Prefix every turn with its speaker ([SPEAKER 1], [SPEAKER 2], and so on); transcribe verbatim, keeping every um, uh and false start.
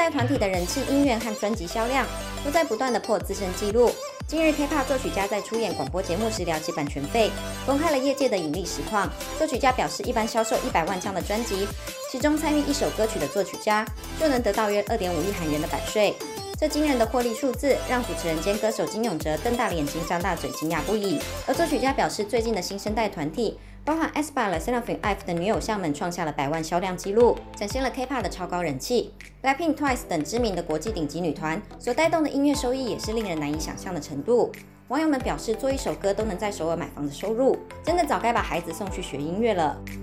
[SPEAKER 1] 代团体的人气、音源和专辑销量都在不断的破自身纪录。近日 ，K-pop 作曲家在出演广播节目时聊起版权费，公开了业界的盈利实况。作曲家表示，一般销售一百万张的专辑，其中参与一首歌曲的作曲家就能得到约二点五亿韩元的版税。这惊人的获利数字让主持人兼歌手金永哲瞪大了眼睛、张大嘴，惊讶不已。而作曲家表示，最近的新生代团体，包含 aespa、Le Sserafim、I V E 的女偶像们创下了百万销量纪录，展现了 K-pop 的超高人气。Blackpink、Twice 等知名的国际顶级女团所带动的音乐收益也是令人难以想象的程度。网友们表示，做一首歌都能在首尔买房的收入，真的早该把孩子送去学音乐了。